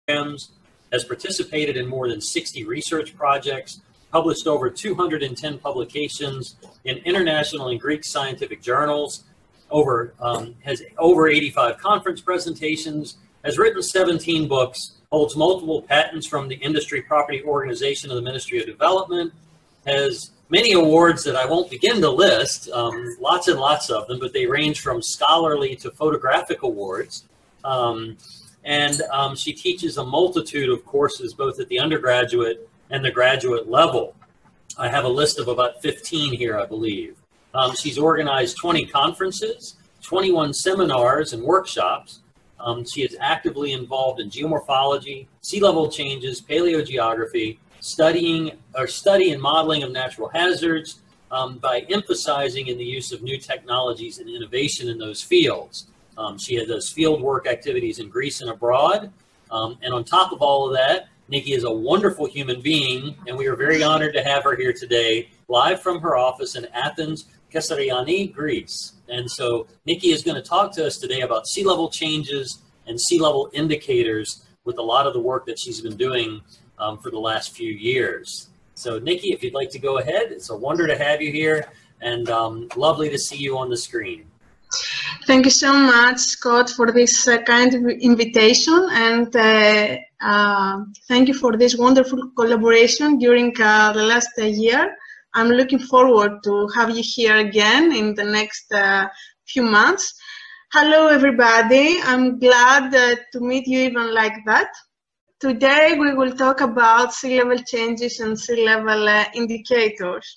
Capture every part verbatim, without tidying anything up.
programs, has participated in more than sixty research projects, published over two hundred ten publications in international and Greek scientific journals, over um, has over eighty-five conference presentations, has written seventeen books, holds multiple patents from the Industry Property Organization of the Ministry of Development, has many awards that I won't begin to list, um, lots and lots of them, but they range from scholarly to photographic awards. Um, and um, she teaches a multitude of courses, both at the undergraduate and the graduate level. I have a list of about fifteen here, I believe. Um, she's organized twenty conferences, twenty-one seminars and workshops. Um, she is actively involved in geomorphology, sea level changes, paleogeography, studying or study and modeling of natural hazards um, by emphasizing in the use of new technologies and innovation in those fields. Um, she does field work activities in Greece and abroad. Um, and on top of all of that, Niki is a wonderful human being, and we are very honored to have her here today, live from her office in Athens, Kapodistrian, Greece. And so Niki is going to talk to us today about sea level changes and sea level indicators with a lot of the work that she's been doing um, for the last few years. So Niki, if you'd like to go ahead, it's a wonder to have you here, and um, lovely to see you on the screen. Thank you so much, Scott, for this uh, kind of invitation, and uh, uh, thank you for this wonderful collaboration during uh, the last uh, year. I'm looking forward to have you here again in the next uh, few months. Hello, everybody. I'm glad uh, to meet you even like that. Today, we will talk about sea level changes and sea level uh, indicators.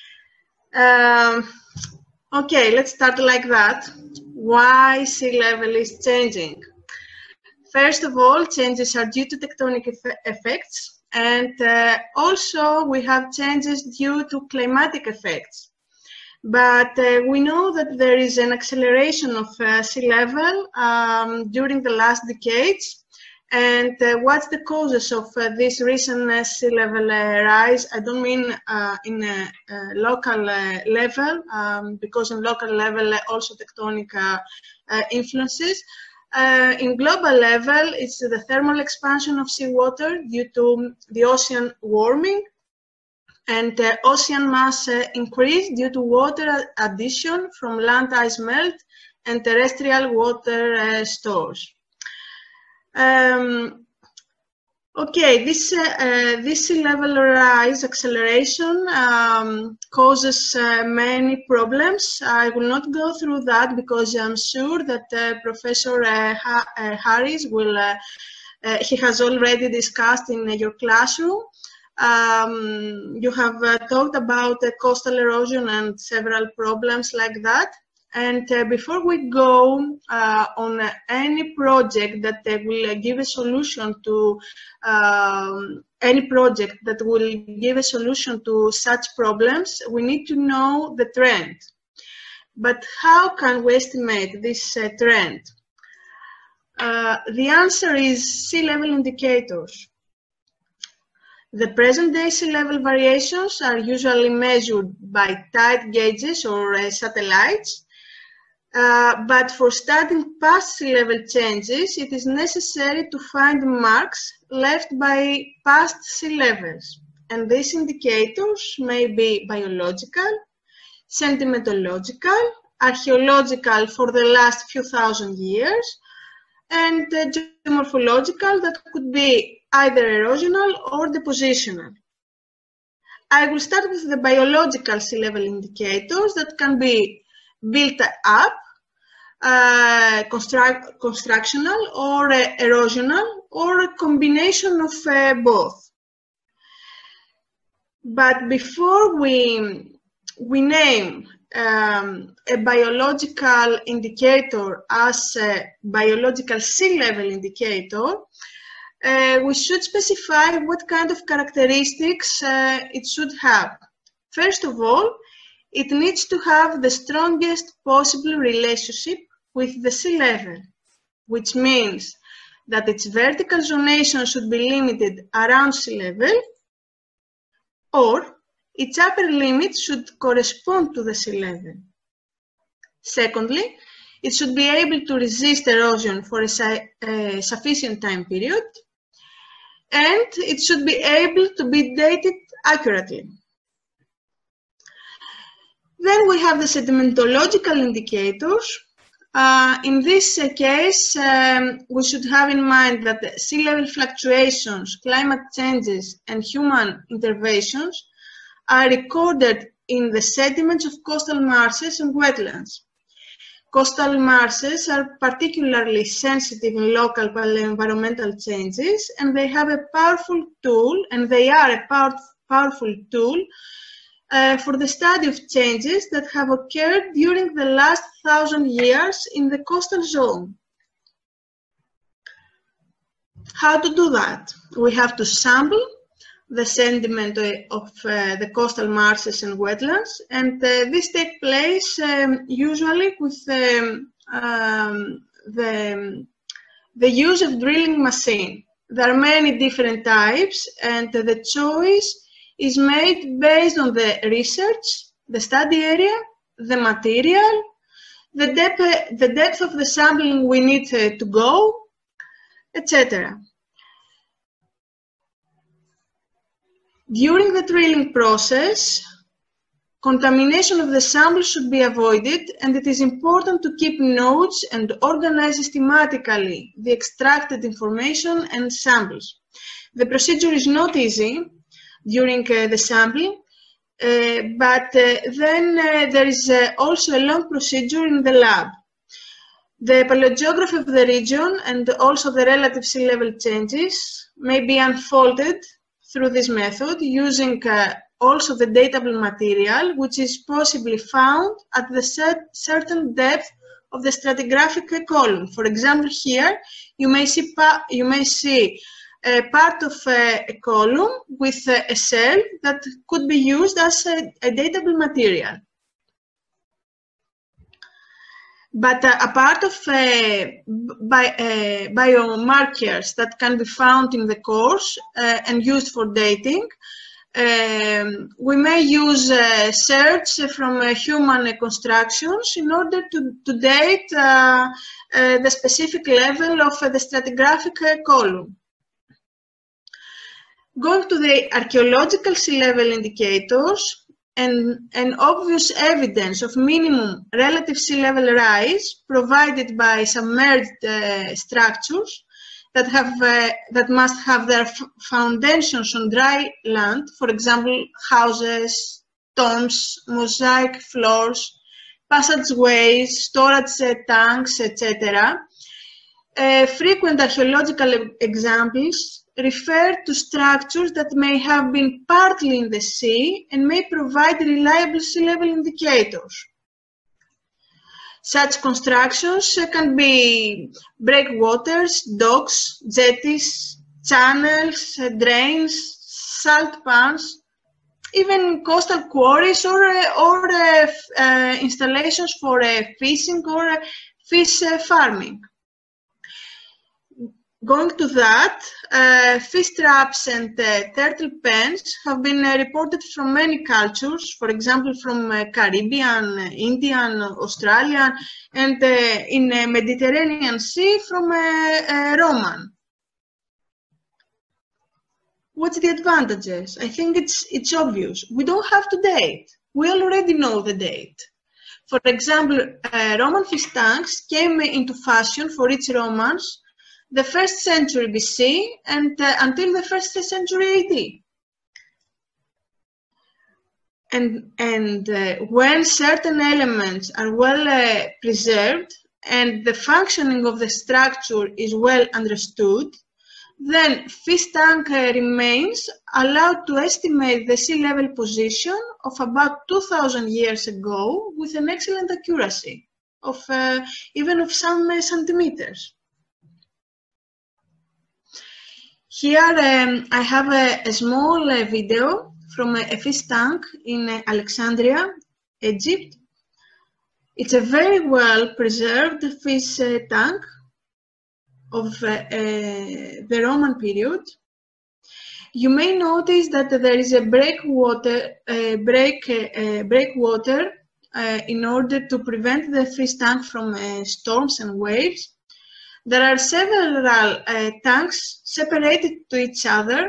Um, okay, let's start like that. Why sea level is changing? First of all, changes are due to tectonic eff effects. And uh, also we have changes due to climatic effects. But uh, we know that there is an acceleration of uh, sea level um, during the last decades. And uh, what's the causes of uh, this recent uh, sea level uh, rise? I don't mean uh, in a, a local uh, level, um, because in local level uh, also tectonic uh, uh, influences. Uh, in global level, it's the thermal expansion of seawater due to the ocean warming, and uh, ocean mass uh, increase due to water addition from land ice melt and terrestrial water uh, stores. Um, okay, this, uh, uh, this sea level rise acceleration um, causes uh, many problems. I will not go through that because I'm sure that uh, Professor uh, ha uh, Harris will, uh, uh, he has already discussed in uh, your classroom. Um, you have uh, talked about uh, coastal erosion and several problems like that. And uh, before we go uh, on uh, any project that uh, will uh, give a solution to um, any project that will give a solution to such problems, we need to know the trend. But how can we estimate this uh, trend? Uh, the answer is sea level indicators. The present day sea level variations are usually measured by tide gauges or uh, satellites. Uh, but for studying past sea level changes, it is necessary to find marks left by past sea levels. And these indicators may be biological, sedimentological, archaeological for the last few thousand years, and uh, geomorphological that could be either erosional or depositional. I will start with the biological sea level indicators that can be built up, uh, construct, constructional or uh, erosional, or a combination of uh, both. But before we, we name um, a biological indicator as a biological sea level indicator, uh, we should specify what kind of characteristics uh, it should have. First of all, it needs to have the strongest possible relationship with the sea level, which means that its vertical zonation should be limited around sea level, or its upper limit should correspond to the sea level. Secondly, it should be able to resist erosion for a, su a sufficient time period. and it should be able to be dated accurately. Then we have the sedimentological indicators. Uh, in this uh, case, um, we should have in mind that the sea level fluctuations, climate changes, and human interventions are recorded in the sediments of coastal marshes and wetlands. Coastal marshes are particularly sensitive in local environmental changes, and they have a powerful tool, and they are a power, powerful tool uh, for the study of changes that have occurred during the last thousand years in the coastal zone. How to do that? We have to sample the sediment of uh, the coastal marshes and wetlands, and uh, this takes place um, usually with um, um, the, the use of drilling machine. There are many different types, and uh, the choice is made based on the research, the study area, the material, the depth, uh, the depth of the sampling we need uh, to go, et cetera. During the drilling process, contamination of the sample should be avoided, and it is important to keep notes and organize systematically the extracted information and samples. The procedure is not easy during uh, the sampling, uh, but uh, then uh, there is uh, also a long procedure in the lab. The paleogeography of the region and also the relative sea level changes may be unfolded through this method, using uh, also the datable material, which is possibly found at the set, certain depth of the stratigraphic column. For example, here you may see, pa you may see a part of a, a column with a, a cell that could be used as a, a datable material. But uh, a part of uh, bi uh, biomarkers that can be found in the course uh, and used for dating, um, we may use uh, search from uh, human uh, constructions in order to, to date uh, uh, the specific level of uh, the stratigraphic uh, column. Going to the archaeological sea level indicators, and an obvious evidence of minimum relative sea level rise provided by submerged uh, structures that have uh, that must have their f foundations on dry land, for example, houses, tombs, mosaic floors, passageways, storage uh, tanks, et cetera. Uh, frequent archaeological examples refer to structures that may have been partly in the sea and may provide reliable sea level indicators. Such constructions can be breakwaters, docks, jetties, channels, drains, salt pans, even coastal quarries or, or uh, uh, installations for uh, fishing or uh, fish uh, farming. Going to that, uh, fish traps and uh, turtle pens have been uh, reported from many cultures, for example, from uh, Caribbean, Indian, Australian, and uh, in the Mediterranean Sea from uh, uh, Roman. What's the advantages? I think it's, it's obvious. We don't have to date. We already know the date. For example, uh, Roman fish tanks came into fashion for its Romans the first century B C and uh, until the first century A D. And, and uh, when certain elements are well uh, preserved and the functioning of the structure is well understood, then fish tank uh, remains allowed to estimate the sea level position of about two thousand years ago with an excellent accuracy of uh, even of some uh, centimeters. Here um, I have a, a small uh, video from a, a fish tank in uh, Alexandria, Egypt. It's a very well preserved fish uh, tank of uh, uh, the Roman period. You may notice that there is a breakwater, uh, break, uh, breakwater uh, in order to prevent the fish tank from uh, storms and waves. There are several uh, tanks separated to each other.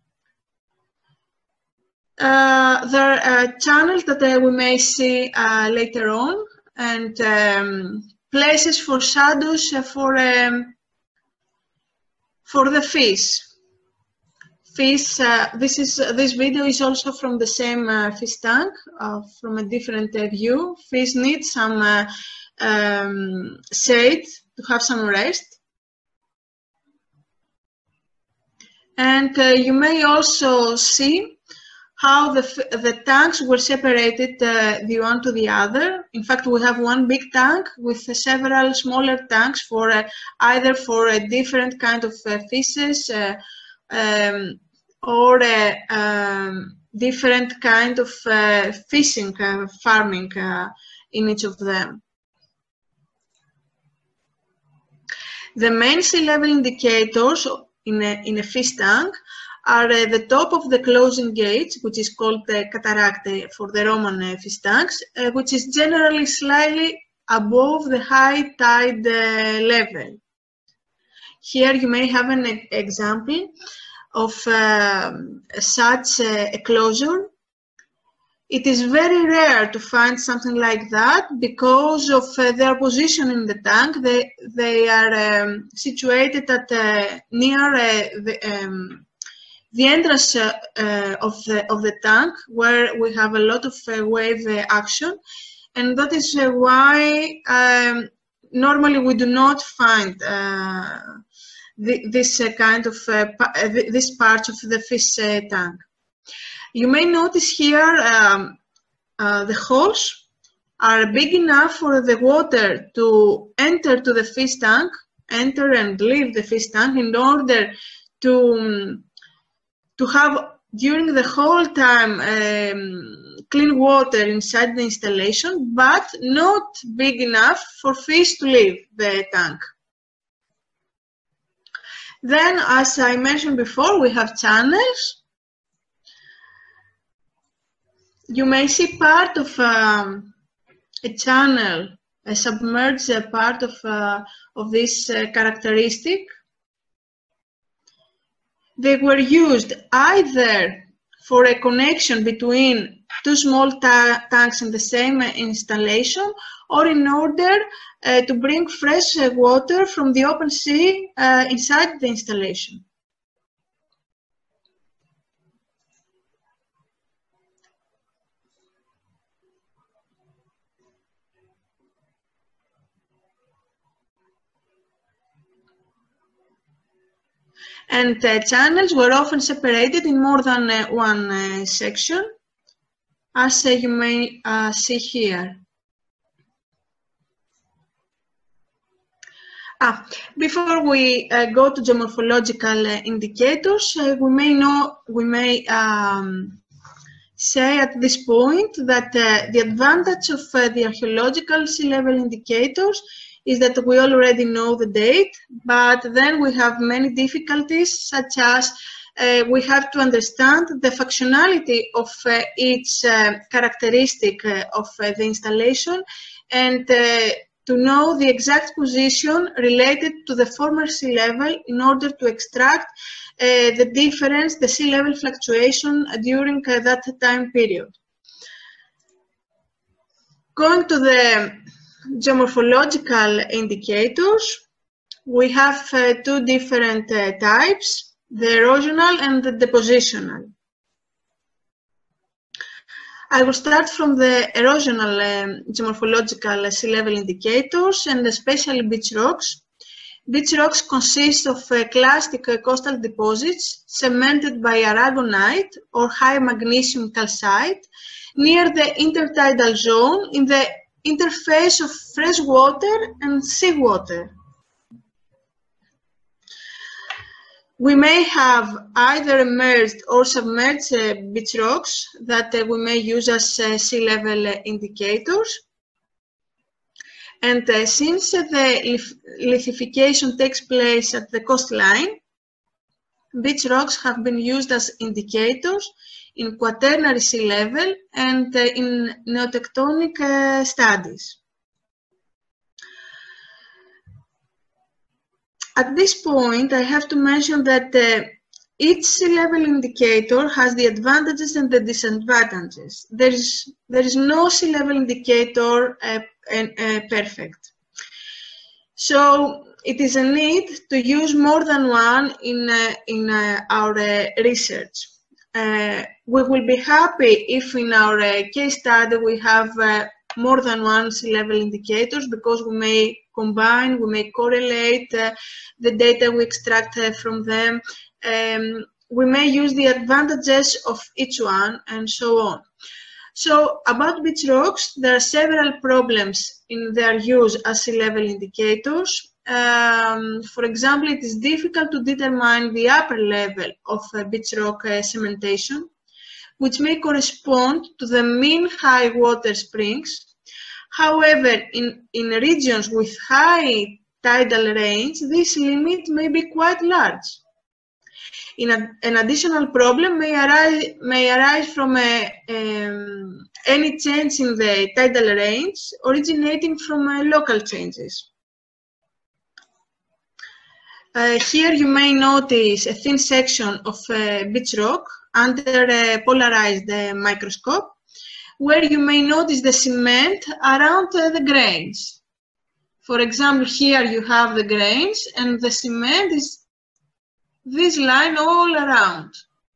Uh, there are channels that uh, we may see uh, later on, and um, places for shadows uh, for um, for the fish. Fish. Uh, this is uh, this video is also from the same uh, fish tank, uh, from a different uh, view. Fish need some uh, um, shade to have some rest. And uh, you may also see how the, the tanks were separated uh, the one to the other. In fact, we have one big tank with uh, several smaller tanks for uh, either for a different kind of uh, fishes uh, um, or a um, different kind of uh, fishing, uh, farming uh, in each of them. The main sea level indicators in a, in a fish tank are uh, the top of the closing gauge, which is called the cataract uh, for the Roman uh, fish tanks, uh, which is generally slightly above the high tide uh, level. Here you may have an e example of uh, such uh, a closure. It is very rare to find something like that because of uh, their position in the tank. They, they are um, situated at uh, near uh, the, um, the entrance uh, uh, of, the, of the tank, where we have a lot of uh, wave uh, action. And that is uh, why um, normally we do not find uh, the, this uh, kind of, uh, pa this part of the fish uh, tank. You may notice here um, uh, the holes are big enough for the water to enter to the fish tank, enter and leave the fish tank in order to, um, to have during the whole time um, clean water inside the installation, but not big enough for fish to leave the tank. Then, as I mentioned before, we have channels. You may see part of um, a channel, a submerged uh, part of, uh, of this uh, characteristic. They were used either for a connection between two small ta tanks in the same uh, installation, or in order uh, to bring fresh uh, water from the open sea uh, inside the installation. And uh, channels were often separated in more than uh, one uh, section, as uh, you may uh, see here. Ah, before we uh, go to geomorphological uh, indicators, uh, we may know, we may um, say at this point that uh, the advantage of uh, the archaeological sea level indicators is that we already know the date, but then we have many difficulties, such as uh, we have to understand the functionality of uh, each uh, characteristic uh, of uh, the installation, and uh, to know the exact position related to the former sea level in order to extract uh, the difference, the sea level fluctuation during uh, that time period. Going to the geomorphological indicators, we have uh, two different uh, types, the erosional and the depositional. I will start from the erosional um, geomorphological sea level indicators, and especially beach rocks. Beach rocks consist of uh, clastic uh, coastal deposits cemented by aragonite or high magnesium calcite near the intertidal zone in the interface of fresh water and seawater. We may have either emerged or submerged uh, beach rocks that uh, we may use as uh, sea level uh, indicators. And uh, since uh, the lithification takes place at the coastline, beach rocks have been used as indicators in quaternary sea level and uh, in neotectonic uh, studies. at this point, I have to mention that uh, each sea level indicator has the advantages and the disadvantages. There is, there is no sea level indicator uh, uh, perfect. So it is a need to use more than one in, uh, in uh, our uh, research. Uh, we will be happy if in our uh, case study we have uh, more than one sea level indicators, because we may combine, we may correlate uh, the data we extract uh, from them. Um, we may use the advantages of each one, and so on. So about beach rocks, there are several problems in their use as sea level indicators. Um, for example, it is difficult to determine the upper level of uh, beach rock uh, cementation, which may correspond to the mean high water springs. However, in, in regions with high tidal range, this limit may be quite large. In a, an additional problem may arise, may arise from a, um, any change in the tidal range originating from uh, local changes. Uh, here you may notice a thin section of uh, beach rock under a polarized uh, microscope, where you may notice the cement around uh, the grains. For example, here you have the grains and the cement is this line all around.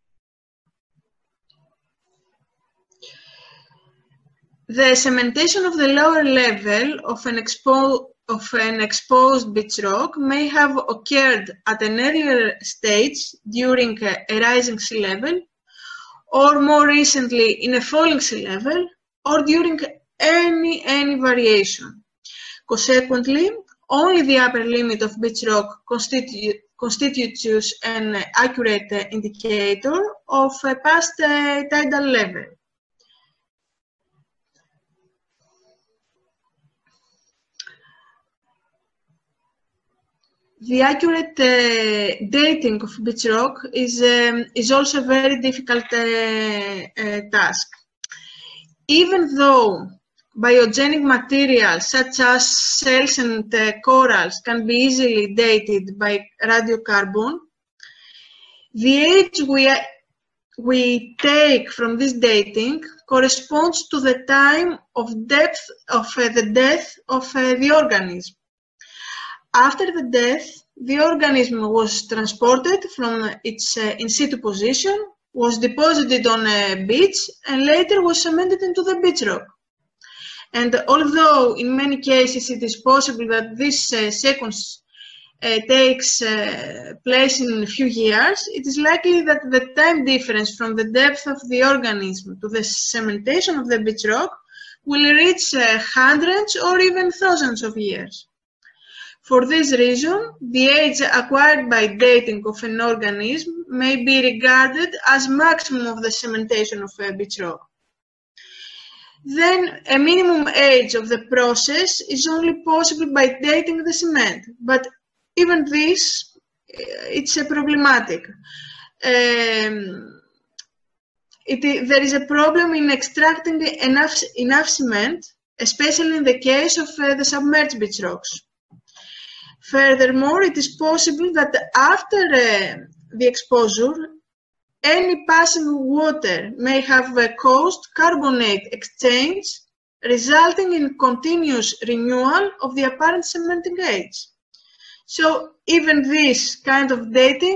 The cementation of the lower level of an, expo of an exposed beach rock may have occurred at an earlier stage during a, a rising sea level, or more recently in a falling sea level, or during any, any variation. Consequently, only the upper limit of beach rock constitute, constitutes an accurate indicator of a past uh, tidal level. The accurate uh, dating of beach rock is, um, is also a very difficult uh, uh, task. Even though biogenic materials such as shells and uh, corals can be easily dated by radiocarbon, the age we, we take from this dating corresponds to the time of depth of uh, the death of uh, the organism. After the death, the organism was transported from its uh, in situ position, was deposited on a beach, and later was cemented into the beach rock. And although in many cases it is possible that this uh, sequence uh, takes uh, place in a few years, it is likely that the time difference from the depth of the organism to the cementation of the beach rock will reach uh, hundreds or even thousands of years. For this reason, the age acquired by dating of an organism may be regarded as maximum of the cementation of a beach rock. Then, a minimum age of the process is only possible by dating the cement, but even this, it's a problematic. Um, it, there is a problem in extracting enough, enough cement, especially in the case of uh, the submerged beach rocks. Furthermore, it is possible that after uh, the exposure, any passing water may have uh, caused carbonate exchange, resulting in continuous renewal of the apparent cementing age. So even this kind of dating,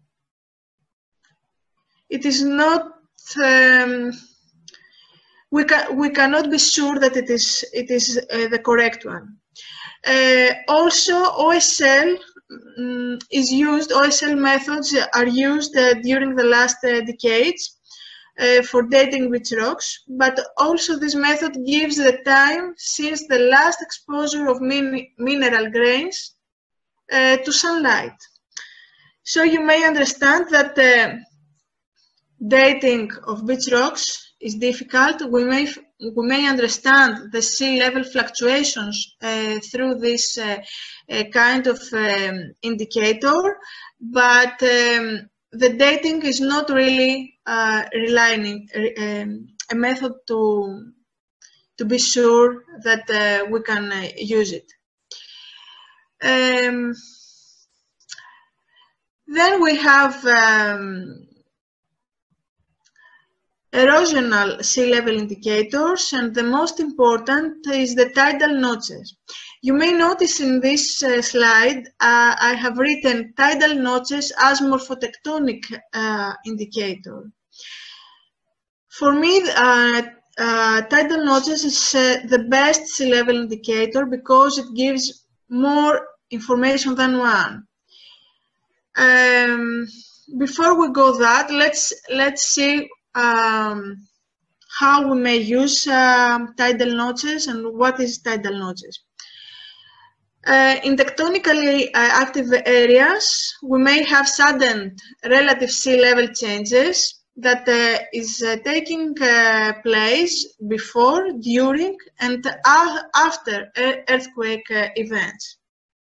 it is not, um, we, ca we cannot be sure that it is, it is uh, the correct one. Uh, also, O S L um, is used, O S L methods are used uh, during the last uh, decades uh, for dating beach rocks, but also this method gives the time since the last exposure of min mineral grains uh, to sunlight. So you may understand that uh, dating of beach rocks is difficult. We may we may understand the sea level fluctuations uh, through this uh, uh, kind of um, indicator, but um, the dating is not really uh, relying um, a method to to be sure that uh, we can uh, use it. Um, Then we have um, erosional sea level indicators, and the most important is the tidal notches. You may notice in this uh, slide, uh, I have written tidal notches as morphotectonic uh, indicator. For me, uh, uh, tidal notches is uh, the best sea level indicator because it gives more information than one. Um, before we go that, let's let's see um, how we may use uh, tidal notches and what is tidal notches. Uh, in tectonically uh, active areas, we may have sudden relative sea level changes that uh, is uh, taking uh, place before, during, and uh, after earthquake uh, events.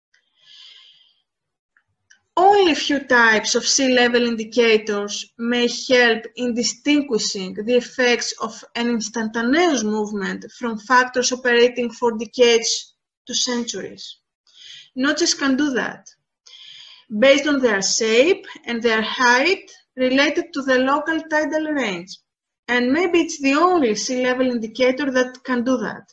Only few types of sea level indicators may help in distinguishing the effects of an instantaneous movement from factors operating for decades to centuries. Notches can do that, based on their shape and their height related to the local tidal range. And maybe it's the only sea level indicator that can do that.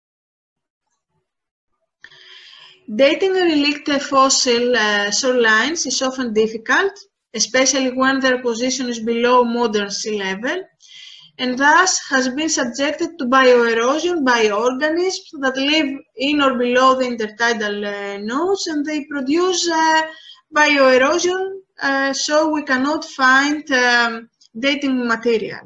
Dating relict fossil uh, shorelines is often difficult, especially when their position is below modern sea level, and thus has been subjected to bioerosion by organisms that live in or below the intertidal uh, nodes, and they produce uh, bioerosion, uh, so we cannot find um, dating material.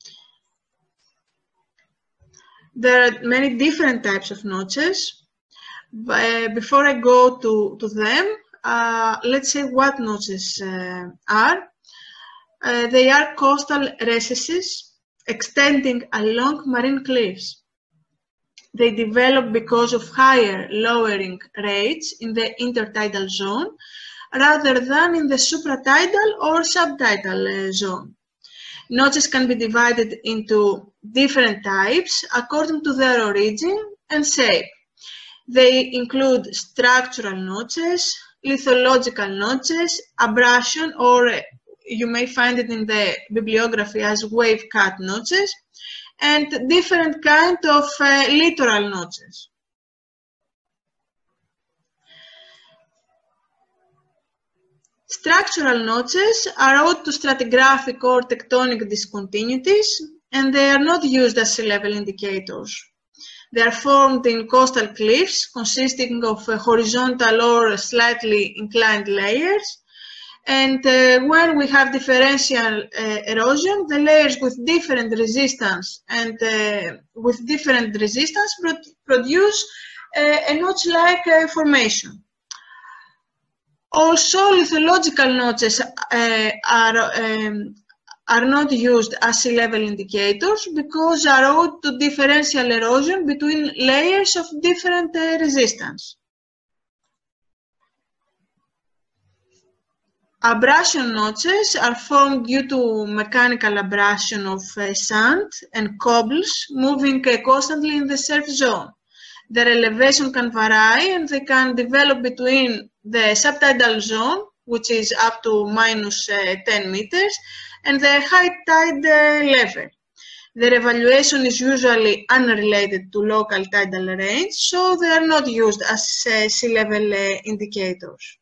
There are many different types of notches. Uh, before I go to, to them, uh, let's say what notches uh, are. Uh, they are coastal recesses extending along marine cliffs. They develop because of higher lowering rates in the intertidal zone rather than in the supratidal or subtidal uh, zone. Notches can be divided into different types according to their origin and shape. They include structural notches, lithological notches, abrasion, or you may find it in the bibliography as wave-cut notches, and different kind of uh, littoral notches. Structural notches are owed to stratigraphic or tectonic discontinuities, and they are not used as sea level indicators. They are formed in coastal cliffs consisting of uh, horizontal or slightly inclined layers. And uh, when we have differential uh, erosion, the layers with different resistance and uh, with different resistance pro produce uh, a notch-like uh, formation. Also, lithological notches uh, are, um, are not used as sea level indicators because are owed to differential erosion between layers of different uh, resistance. Abrasion notches are formed due to mechanical abrasion of uh, sand and cobbles moving uh, constantly in the surf zone. Their elevation can vary and they can develop between the subtidal zone, which is up to minus uh, ten meters, and the high tide uh, level. Their evaluation is usually unrelated to local tidal range, so they are not used as uh, sea level uh, indicators.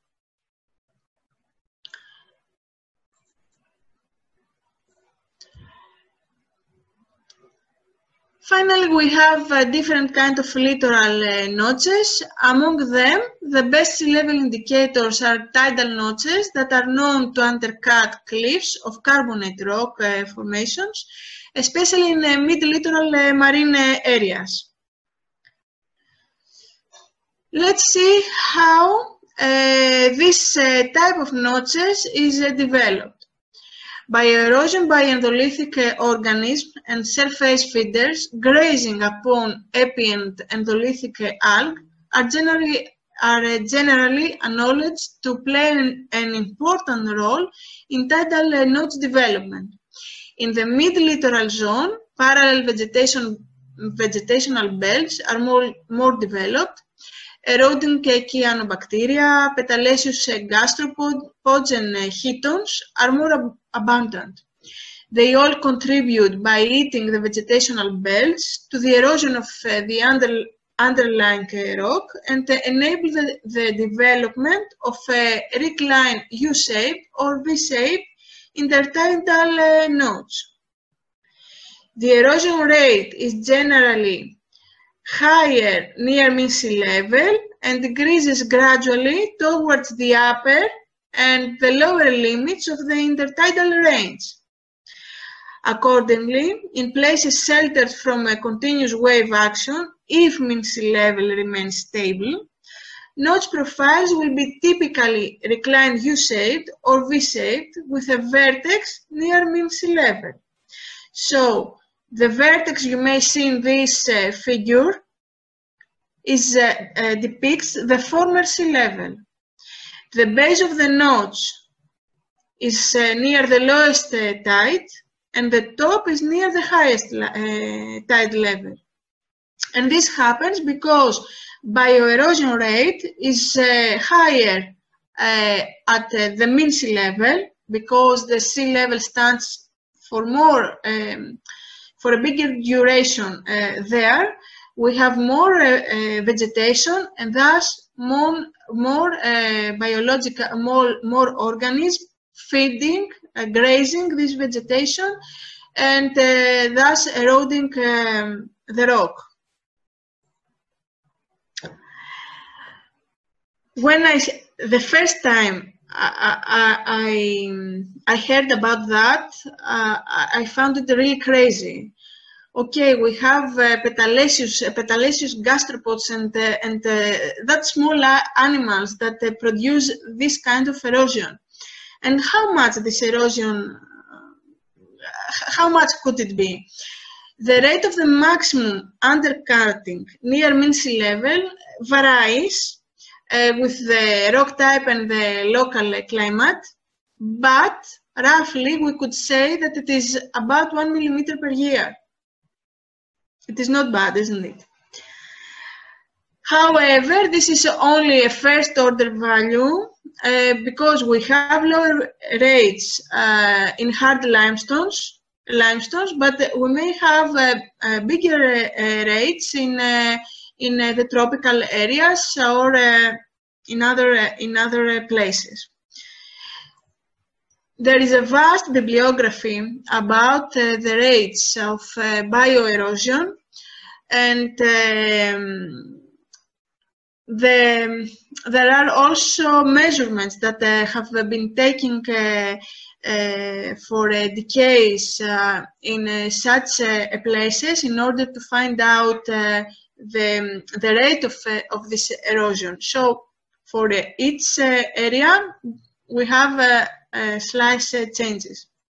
Finally, we have uh, different kinds of littoral uh, notches. Among them, the best sea level indicators are tidal notches that are known to undercut cliffs of carbonate rock uh, formations, especially in uh, mid-littoral uh, marine uh, areas. Let's see how uh, this uh, type of notches is uh, developed. Bioerosion by endolithic uh, organisms and surface feeders grazing upon epi and endolithic uh, algae are generally, are, uh, generally acknowledged to play an, an important role in tidal uh, notch development. In the mid-littoral zone, parallel vegetation, vegetational belts are more, more developed, eroding cyanobacteria, petalaceous gastropods, and chitons are more ab abundant. They all contribute by eating the vegetational belts to the erosion of uh, the under, underlying uh, rock and uh, enable the, the development of a reclined U-shape or V-shape intertidal uh, nodes. The erosion rate is generally higher near mean sea level and decreases gradually towards the upper and the lower limits of the intertidal range. Accordingly, in places sheltered from a continuous wave action, if mean sea level remains stable, notch profiles will be typically reclined U-shaped or V-shaped with a vertex near mean sea level. So, the vertex you may see in this uh, figure is, uh, uh, depicts the former sea level. The base of the notch is uh, near the lowest uh, tide, and the top is near the highest uh, tide level. And this happens because bioerosion rate is uh, higher uh, at uh, the mean sea level, because the sea level stands for more, um, for a bigger duration uh, there. We have more uh, uh, vegetation and thus more, more uh, biological, more, more organisms feeding, uh, grazing this vegetation, and uh, thus eroding um, the rock. When I, the first time I, I, I heard about that, uh, I found it really crazy. Okay, we have uh, petalaceous, uh, petalaceous gastropods and, uh, and uh, that small animals that uh, produce this kind of erosion. And how much this erosion, how much could it be? The rate of the maximum undercutting near mean sea level varies uh, with the rock type and the local uh, climate, but roughly we could say that it is about one millimeter per year. It is not bad, isn't it? However, this is only a first order value uh, because we have lower rates uh, in hard limestones, limestones, but we may have uh, uh, bigger uh, rates in uh, in uh, the tropical areas or uh, in other uh, in other uh, places. There is a vast bibliography about uh, the rates of uh, bioerosion, and um, the, there are also measurements that uh, have been taken uh, uh, for uh, decades uh, in uh, such uh, places in order to find out uh, the, the rate of, uh, of this erosion. So for uh, each uh, area, we have uh, uh, slice uh, changes.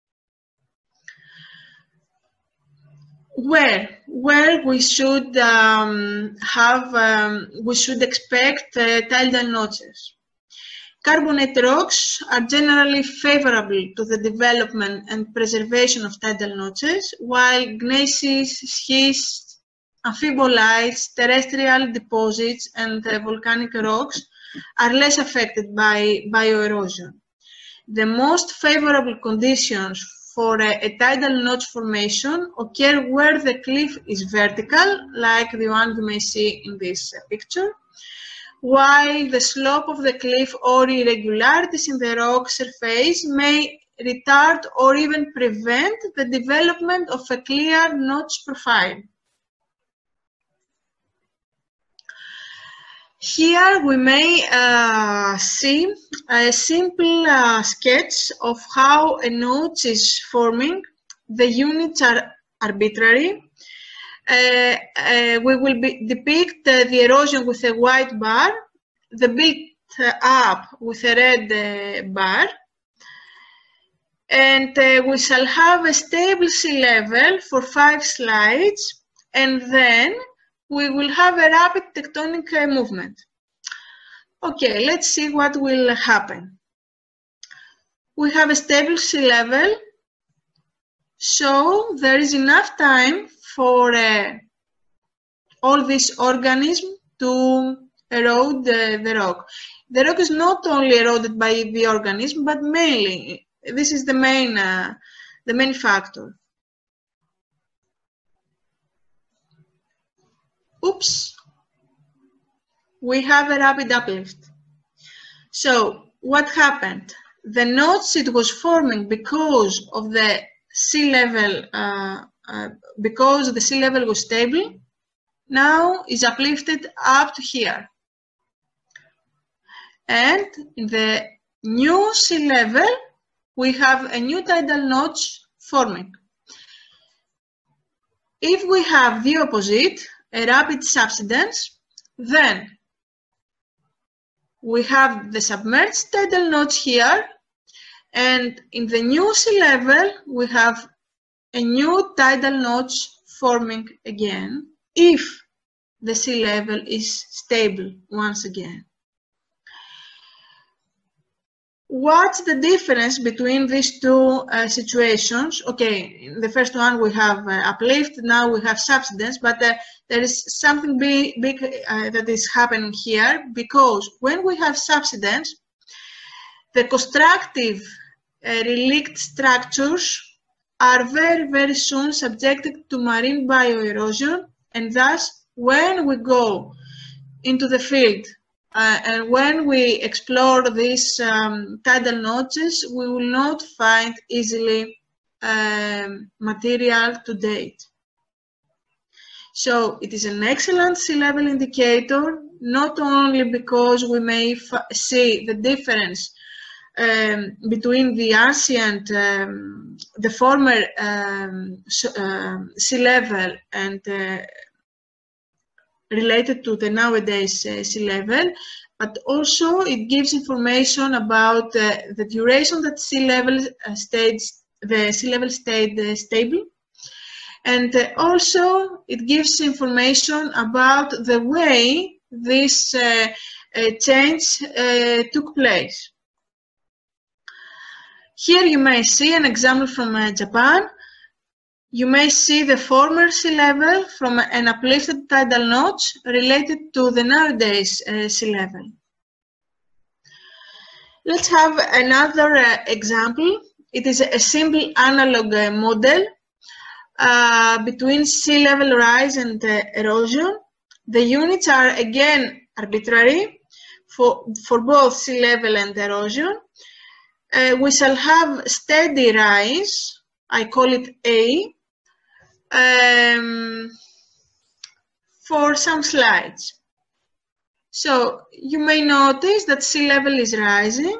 Where, where we should um, have, um, we should expect uh, tidal notches. Carbonate rocks are generally favorable to the development and preservation of tidal notches, while gneisses, schists, amphibolites, terrestrial deposits, and uh, volcanic rocks are less affected by bioerosion. The most favorable conditions for a, a tidal notch formation occur where the cliff is vertical, like the one you may see in this uh, picture, while the slope of the cliff or irregularities in the rock surface may retard or even prevent the development of a clear notch profile. Here we may uh, see a simple uh, sketch of how a notch is forming. The units are arbitrary. Uh, uh, we will be, depict uh, the erosion with a white bar, the build-up with a red uh, bar, and uh, we shall have a stable sea level for five slides, and then we will have a rapid tectonic uh, movement. Okay, let's see what will happen. We have a stable sea level, so there is enough time for uh, all these organisms to erode the, the rock. The rock is not only eroded by the organism, but mainly, this is the main, uh, the main factor. Oops, we have a rapid uplift. So what happened? The notch it was forming because of the sea level, uh, uh, because the sea level was stable, now is uplifted up to here. And in the new sea level, we have a new tidal notch forming. If we have the opposite, a rapid subsidence, then we have the submerged tidal notch here, and in the new sea level, we have a new tidal notch forming again, if the sea level is stable once again. What's the difference between these two uh, situations? Okay, in the first one we have uh, uplift, now we have subsidence, but uh, there is something big, big uh, that is happening here, because when we have subsidence, the constructive uh, relict structures are very, very soon subjected to marine bioerosion, and thus when we go into the field Uh, and when we explore these um, tidal notches, we will not find easily um, material to date. So it is an excellent sea level indicator, not only because we may see the difference um, between the ancient, um, the former um, so, uh, sea level and uh, related to the nowadays uh, sea level, but also it gives information about uh, the duration that sea level uh, stayed, the sea level stayed uh, stable, and uh, also it gives information about the way this uh, uh, change uh, took place. Here you may see an example from uh, Japan. You may see the former sea level from an uplifted tidal notch related to the nowadays uh, sea level. Let's have another uh, example. It is a simple analog uh, model uh, between sea level rise and uh, erosion. The units are again arbitrary for, for both sea level and erosion. Uh, we shall have steady rise, I call it A, Um, for some slides. So you may notice that sea level is rising,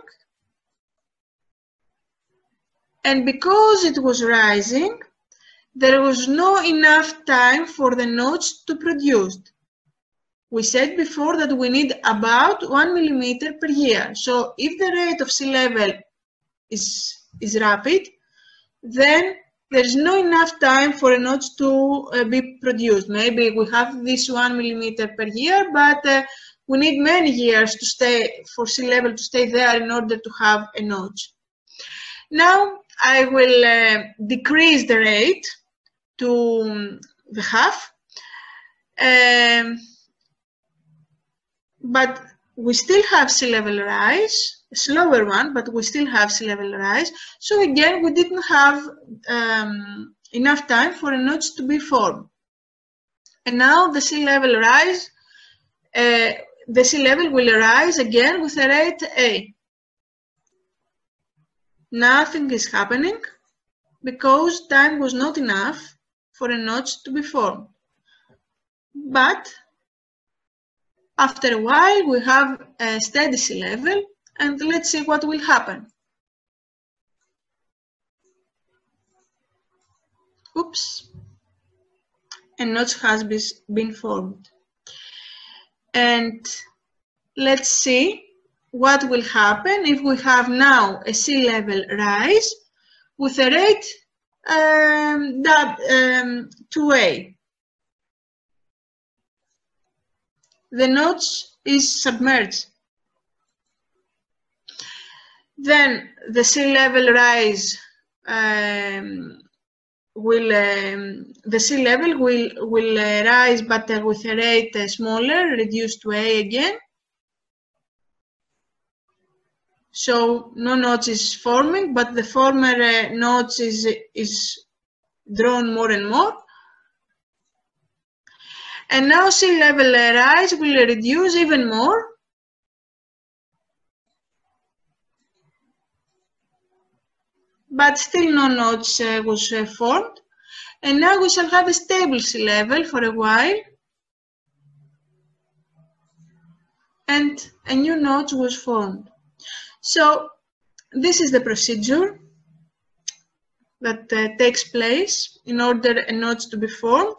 and because it was rising, there was not enough time for the notch to produce. We said before that we need about one millimeter per year. So if the rate of sea level is, is rapid, then there's not enough time for a notch to uh, be produced. Maybe we have this one millimeter per year, but uh, we need many years to stay for sea level to stay there in order to have a notch. Now I will uh, decrease the rate to um, the half, um, but we still have sea level rise, a slower one, but we still have sea level rise. So again, we didn't have um, enough time for a notch to be formed. And now the sea level rise, uh, the sea level will rise again with a rate A. Nothing is happening because time was not enough for a notch to be formed. But after a while, we have a steady sea level, and let's see what will happen. Oops, a notch has been formed. And let's see what will happen if we have now a sea level rise with a rate um, that, um, two A. The notch is submerged. Then the sea level rise um, will um, the sea level will will uh, rise, but uh, with a rate uh, smaller, reduced to A again. So no notch is forming, but the former uh, notch is is drawn more and more. And now sea level uh, rise will reduce even more. But still no notch uh, was uh, formed. And now we shall have a stable sea level for a while. And a new notch was formed. So this is the procedure that uh, takes place in order a notch to be formed.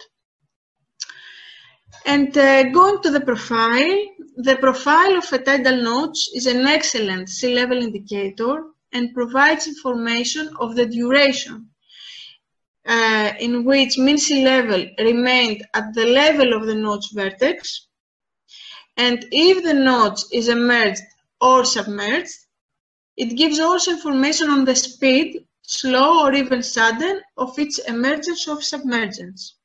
And uh, going to the profile, the profile of a tidal notch is an excellent sea level indicator and provides information of the duration uh, in which mean sea level remained at the level of the notch vertex, and if the notch is emerged or submerged. It gives also information on the speed, slow or even sudden, of its emergence or submergence.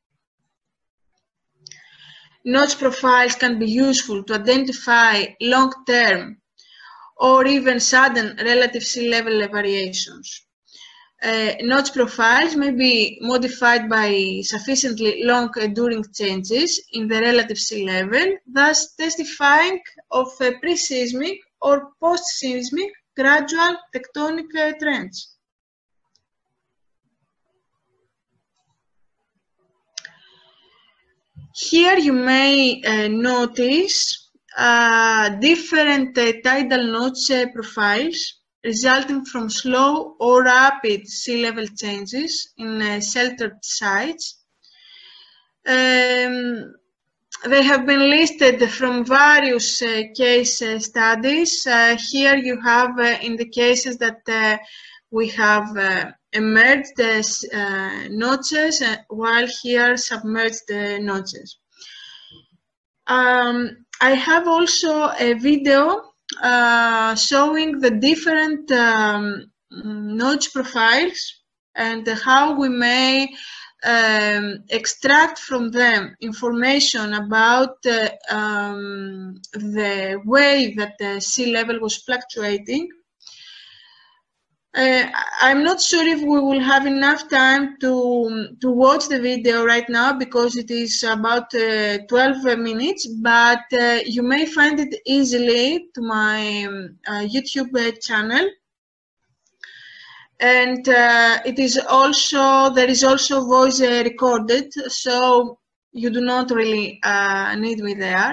Notch profiles can be useful to identify long-term or even sudden relative sea level variations. Uh, notch profiles may be modified by sufficiently long enduring changes in the relative sea level, thus testifying of uh, pre-seismic or post-seismic gradual tectonic uh, trends. Here you may uh, notice uh, different uh, tidal notch uh, profiles resulting from slow or rapid sea level changes in uh, sheltered sites. Um, they have been listed from various uh, case uh, studies. Uh, here you have uh, in the cases that uh, we have uh, emerged as uh, notches, uh, while here submerged uh, notches. Um, I have also a video uh, showing the different um, notch profiles and how we may um, extract from them information about uh, um, the way that the sea level was fluctuating. Uh, I'm not sure if we will have enough time to, to watch the video right now because it is about uh, twelve minutes, but uh, you may find it easily to my um, uh, YouTube uh, channel. And uh, it is also, there is also voice uh, recorded, so you do not really uh, need me there.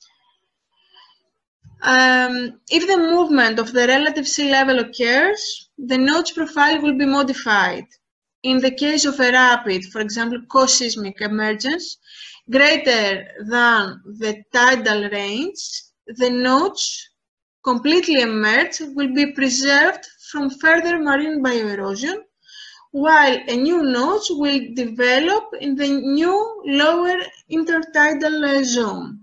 Um, if the movement of the relative sea level occurs, the notch profile will be modified. In the case of a rapid, for example, co-seismic emergence, greater than the tidal range, the notch completely emerged will be preserved from further marine bioerosion, while a new notch will develop in the new lower intertidal zone.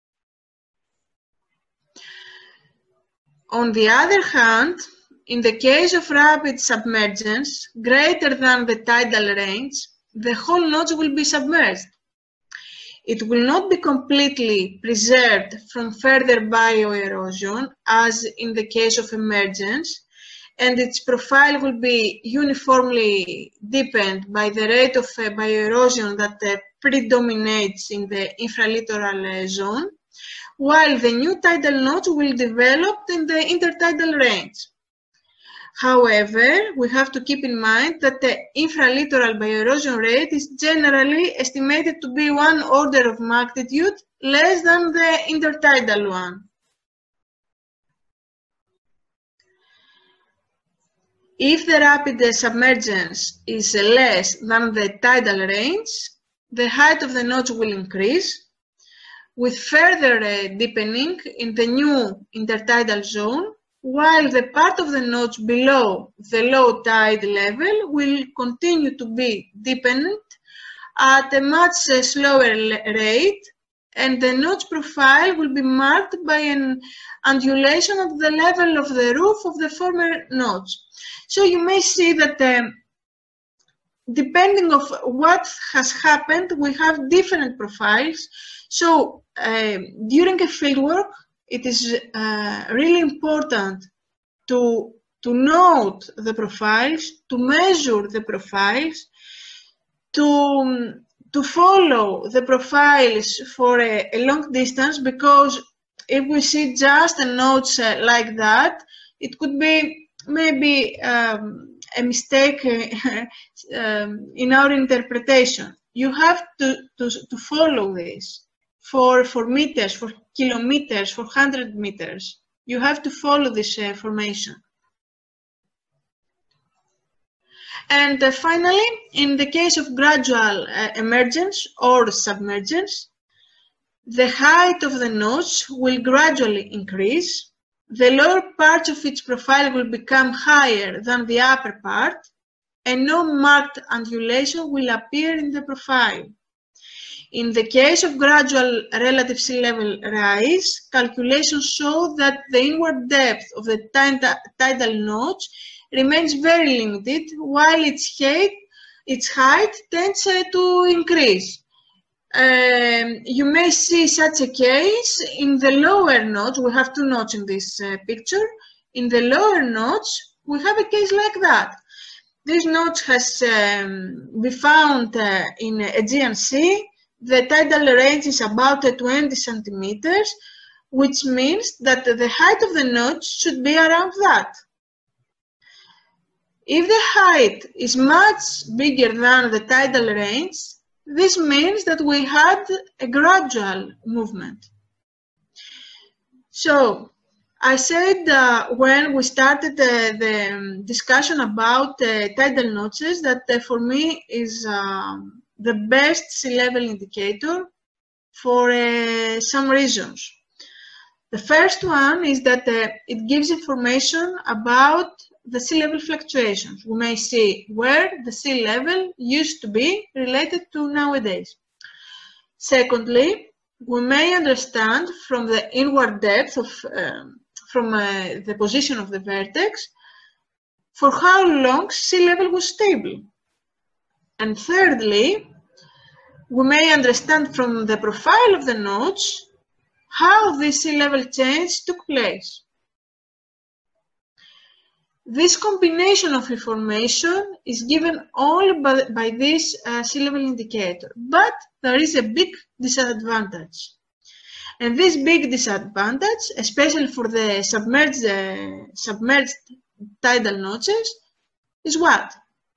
On the other hand, in the case of rapid submergence greater than the tidal range, the whole notch will be submerged. It will not be completely preserved from further bioerosion, as in the case of emergence, and its profile will be uniformly deepened by the rate of uh, bioerosion that uh, predominates in the infralittoral uh, zone, while the new tidal notch will develop in the intertidal range. However, we have to keep in mind that the infralittoral bioerosion rate is generally estimated to be one order of magnitude less than the intertidal one. If the rapid submergence is less than the tidal range, the height of the notch will increase, with further uh, deepening in the new intertidal zone, while the part of the notch below the low tide level will continue to be deepened at a much uh, slower rate, and the notch profile will be marked by an undulation at the level of the roof of the former notch. So you may see that um, depending of what has happened, we have different profiles. So uh, during a fieldwork, it is uh, really important to, to note the profiles, to measure the profiles, to, to follow the profiles for a, a long distance, because if we see just a notes uh, like that, it could be maybe um, a mistake um, in our interpretation. You have to, to, to follow this for, for meters, for kilometers, for one hundred meters. You have to follow this uh, formation. And uh, finally, in the case of gradual uh, emergence or submergence, the height of the notch will gradually increase. The lower part of its profile will become higher than the upper part, and no marked undulation will appear in the profile. In the case of gradual relative sea level rise, calculations show that the inward depth of the tidal notch remains very limited, while its height, its height tends uh, to increase. Um, you may see such a case in the lower notch. We have two notches in this uh, picture. In the lower notch, we have a case like that. This notch has um, been found uh, in Aegean Sea. The tidal range is about uh, twenty centimeters, which means that the height of the notch should be around that. If the height is much bigger than the tidal range, this means that we had a gradual movement. So, I said uh, when we started uh, the discussion about uh, tidal notches that uh, for me is uh, the best sea level indicator for uh, some reasons. The first one is that uh, it gives information about the sea level fluctuations. We may see where the sea level used to be related to nowadays. Secondly, we may understand from the inward depth of, um, from uh, the position of the vertex, for how long sea level was stable. And thirdly, we may understand from the profile of the notch how this sea level change took place. This combination of information is given only by, by this uh, sea level indicator, but there is a big disadvantage. And this big disadvantage, especially for the submerged, uh, submerged tidal notches, is what?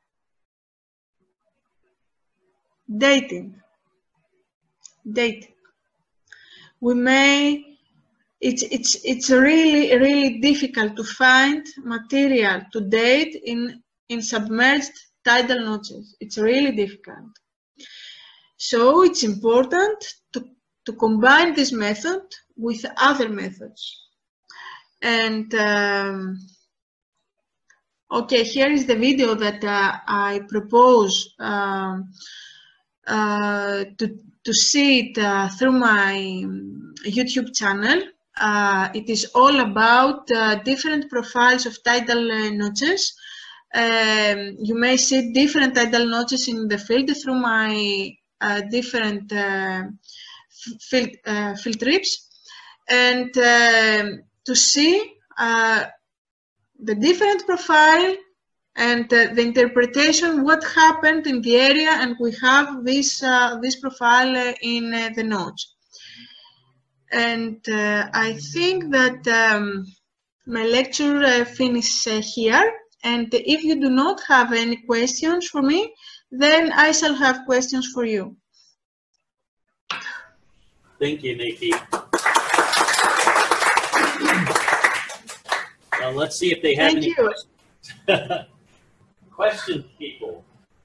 Dating. Dating. We may It's, it's, it's really, really difficult to find material to date in, in submerged tidal notches. It's really difficult. So it's important to, to combine this method with other methods. And um, okay, here is the video that uh, I propose uh, uh, to, to see it uh, through my YouTube channel. Uh, it is all about uh, different profiles of tidal uh, notches. Um, you may see different tidal notches in the field through my uh, different uh, field, uh, field trips, and uh, to see uh, the different profile and uh, the interpretation, what happened in the area, and we have this, uh, this profile uh, in uh, the notch. And uh, I think that um, my lecture uh, finishes uh, here. And if you do not have any questions for me, then I shall have questions for you. Thank you, Niki. Now let's see if they have Thank any you. questions. Questions, people.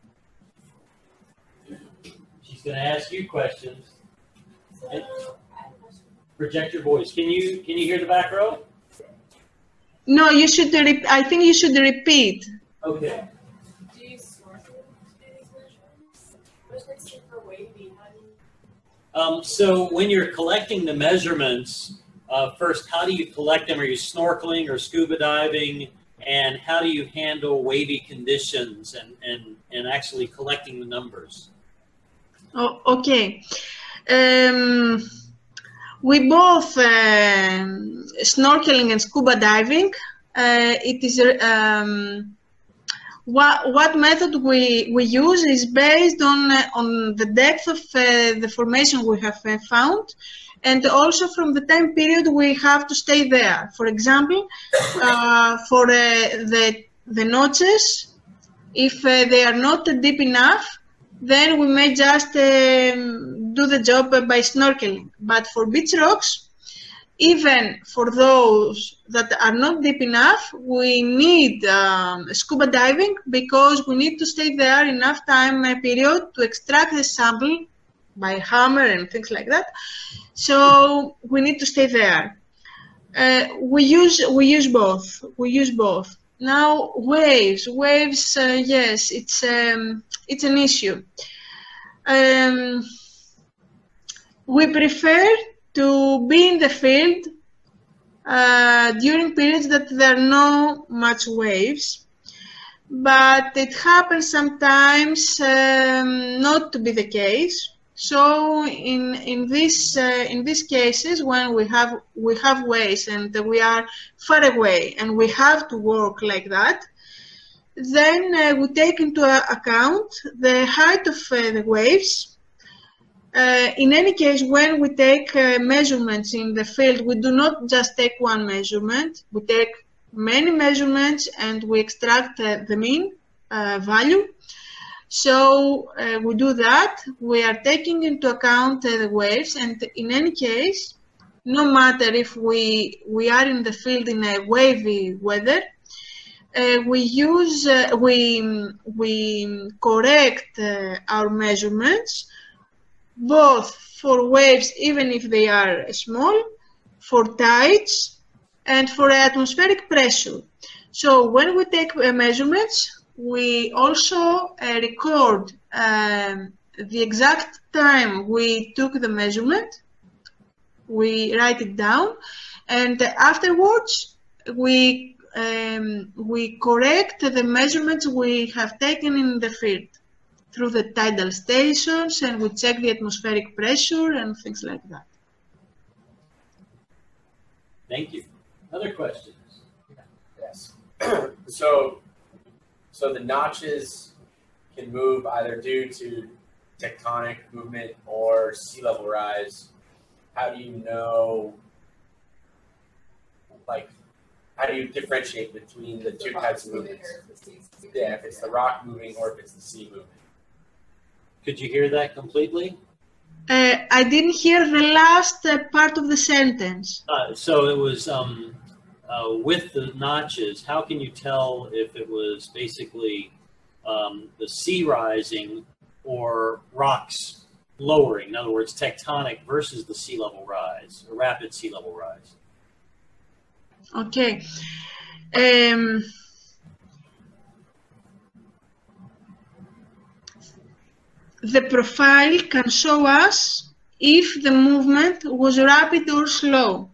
She's going to ask you questions. And project your voice. Can you can you hear the back row? No, you should. I think you should repeat. Okay. Do you snorkel to do these measurements? What's like super wavy? How do you... Um, so when you're collecting the measurements, uh, first, how do you collect them? Are you snorkeling or scuba diving? And how do you handle wavy conditions and, and, and actually collecting the numbers? Oh, okay. Um, we both um, snorkeling and scuba diving. Uh, it is um, what what method we we use is based on uh, on the depth of uh, the formation we have uh, found, and also from the time period we have to stay there. For example, uh, for uh, the the notches, if uh, they are not deep enough, then we may just um, do the job by snorkeling. But for beach rocks, even for those that are not deep enough, we need um, scuba diving, because we need to stay there enough time uh, period to extract the sample by hammer and things like that. So we need to stay there. Uh, we use we use both. We use both. Now waves, waves. Uh, yes, it's um, it's an issue. Um, we prefer to be in the field uh, during periods that there are no much waves, but it happens sometimes um, not to be the case. So in in this uh, in these cases, when we have we have waves and we are far away and we have to work like that, then uh, we take into account the height of uh, the waves. Uh, in any case, when we take uh, measurements in the field, we do not just take one measurement. We take many measurements and we extract uh, the mean uh, value. So uh, we do that. We are taking into account uh, the waves, and in any case, no matter if we we are in the field in a wavy weather, uh, we use uh, we we correct uh, our measurements, both for waves, even if they are small, for tides, and for atmospheric pressure. So when we take uh, measurements, we also uh, record um, the exact time we took the measurement. We write it down, and afterwards we um, we correct the measurements we have taken in the field through the tidal stations, and we check the atmospheric pressure and things like that. Thank you. Other questions? Yes. so, so the notches can move either due to tectonic movement or sea level rise. How do you know, like, how do you differentiate between the two types of movements? Yeah, if it's the rock moving or if it's the sea moving. Could you hear that completely? Uh, I didn't hear the last uh, part of the sentence. Uh, so it was um, uh, with the notches, how can you tell if it was basically um, the sea rising or rocks lowering? In other words, tectonic versus the sea level rise, or rapid sea level rise. Okay. Um, the profile can show us if the movement was rapid or slow.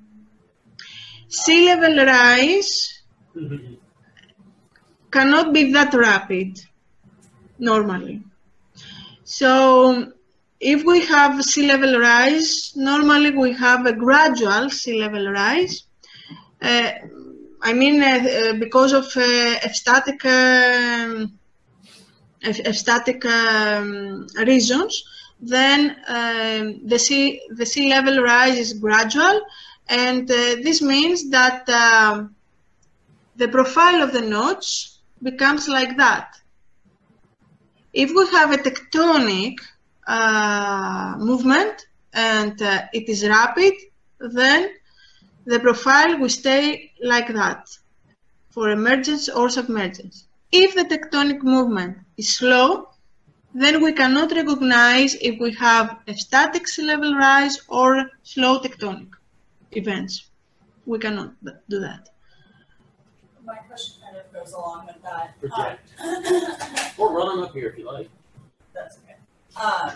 Sea level rise cannot be that rapid normally. So if we have sea level rise, normally we have a gradual sea level rise. Uh, I mean, uh, uh, because of uh, static, um, static um, reasons, then um, the sea the sea level rise is gradual, and uh, this means that uh, the profile of the notch becomes like that. If we have a tectonic uh, movement and uh, it is rapid, then the profile will stay like that for emergence or submergence. If the tectonic movement is slow, then we cannot recognize if we have a static sea level rise or slow tectonic events. We cannot do that. My question kind of goes along with that. Project. Um, Or run them up here if you like. That's okay. Um,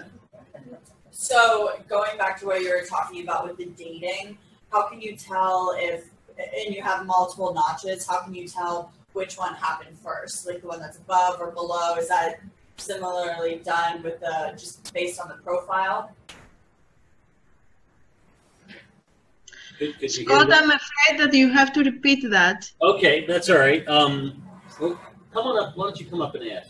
so going back to what you were talking about with the dating, how can you tell if and you have multiple notches, how can you tell which one happened first? Like the one that's above or below? Is that similarly done with the, just based on the profile? Could, could you Scott, I'm afraid that you have to repeat that. Okay, that's all right. Um, well, come on up. Why don't you come up and ask?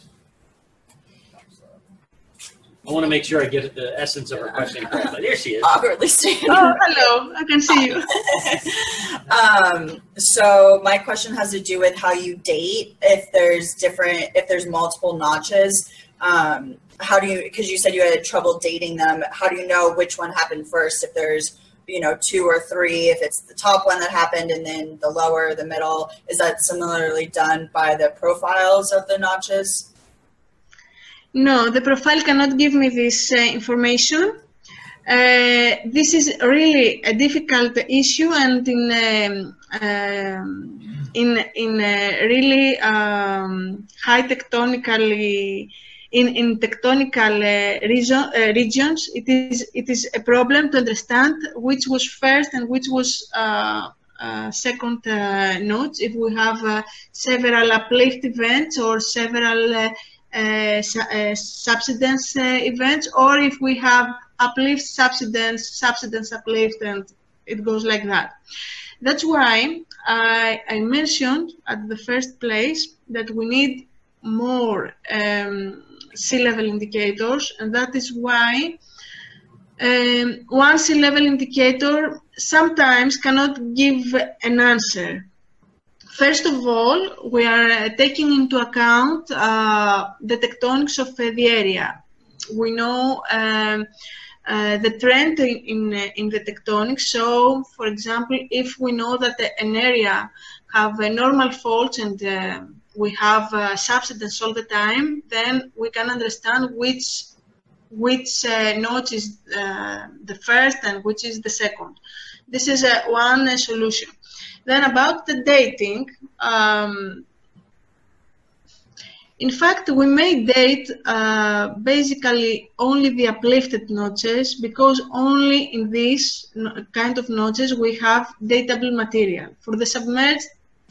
I want to make sure I get the essence of her question correctly. There she is. Awkwardly standing. Oh, hello. I can see you. um, so my question has to do with how you date. If there's different, if there's multiple notches, um, how do you? Because you said you had trouble dating them. How do you know which one happened first? If there's, you know, two or three, if it's the top one that happened and then the lower, the middle, is that similarly done by the profiles of the notches? No, the profile cannot give me this uh, information. Uh, this is really a difficult issue, and in um, um, in in uh, really um, high tectonically in in tectonical uh, region, uh, regions, it is it is a problem to understand which was first and which was uh, uh, second uh, nodes. If we have uh, several uplift events or several uh, Uh, su uh, subsidence uh, events, or if we have uplift, subsidence, subsidence, uplift, and it goes like that. That's why I, I mentioned at the first place that we need more um, sea level indicators, and that is why um, one sea level indicator sometimes cannot give an answer. First of all, we are uh, taking into account uh, the tectonics of uh, the area. We know um, uh, the trend in, in, uh, in the tectonics. So, for example, if we know that an area have uh, normal faults and uh, we have uh, subsidence all the time, then we can understand which, which uh, notch is uh, the first and which is the second. This is uh, one uh, solution. Then about the dating, um, in fact, we may date uh, basically only the uplifted notches, because only in these kind of notches we have datable material. For the submerged,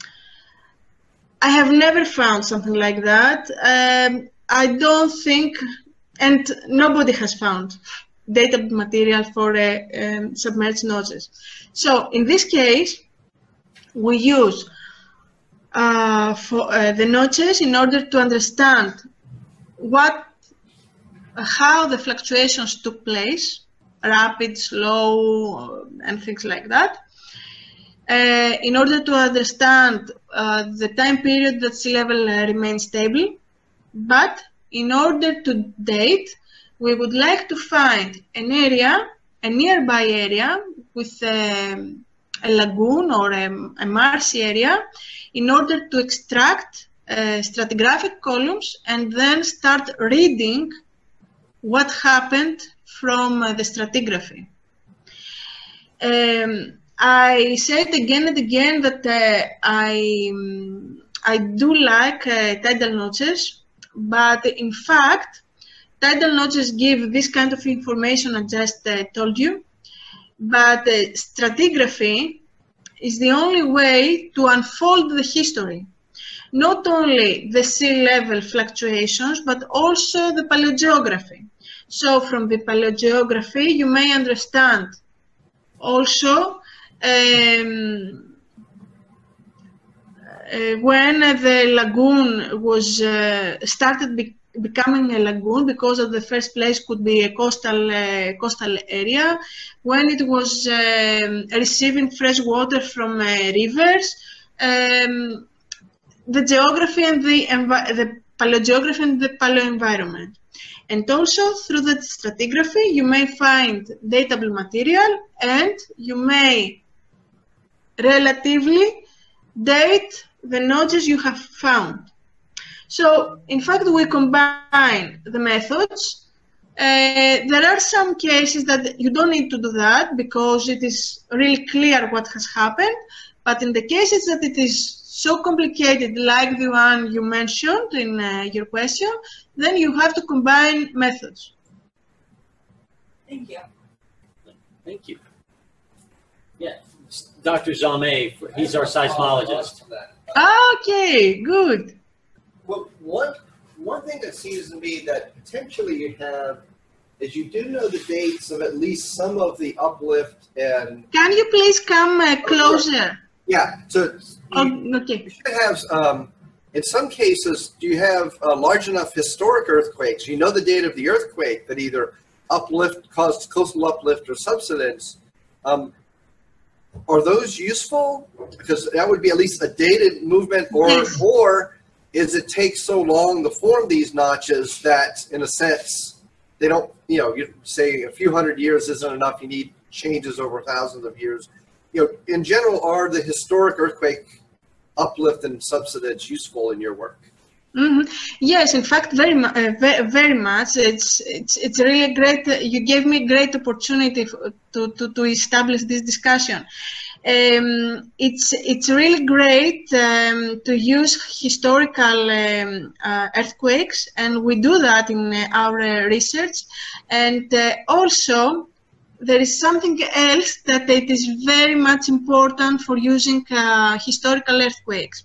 I have never found something like that. Um, I don't think, and nobody has found datable material for uh, um, submerged notches. So in this case, we use uh, for uh, the notches in order to understand what, how the fluctuations took place, rapid, slow, and things like that. Uh, in order to understand uh, the time period that sea level uh, remains stable, but in order to date, we would like to find an area, a nearby area with um, a lagoon or a, a marshy area, in order to extract uh, stratigraphic columns and then start reading what happened from uh, the stratigraphy. Um, I said again and again that uh, I, um, I do like uh, tidal notches, but in fact, tidal notches give this kind of information I just uh, told you. But uh, stratigraphy is the only way to unfold the history. Not only the sea level fluctuations, but also the paleogeography. So from the paleogeography, you may understand also um, uh, when the lagoon was uh, started be becoming a lagoon, because of the first place could be a coastal uh, coastal area, when it was um, receiving fresh water from uh, rivers, um, the geography and the, the paleogeography and the paleoenvironment. And also through the stratigraphy, you may find datable material, and you may relatively date the notches you have found. So, in fact, we combine the methods. Uh, there are some cases that you don't need to do that because it is really clear what has happened. But in the cases that it is so complicated, like the one you mentioned in uh, your question, then you have to combine methods. Thank you. Thank you. Yeah, Doctor Jamais, he's our seismologist. Okay, good. Well, one one thing that seems to me that potentially you have is you do know the dates of at least some of the uplift and. Can you please come uh, closer? Yeah. So. You, Oh, okay. You should have. Um, in some cases, do you have uh, large enough historic earthquakes? You know the date of the earthquake that either uplift caused coastal uplift or subsidence. Um, are those useful? Because that would be at least a dated movement, or Yes. or is it take so long to form these notches that, in a sense, they don't. You know, you say a few hundred years isn't enough. You need changes over thousands of years. You know, in general, are the historic earthquake uplift and subsidence useful in your work? Mm-hmm. Yes, in fact, very, mu- uh, very, very much. It's it's it's really great. Uh, you gave me a great opportunity f- to, to to establish this discussion. Um, it's it's really great um, to use historical um, uh, earthquakes, and we do that in uh, our uh, research. And uh, also, there is something else that it is very much important for using uh, historical earthquakes.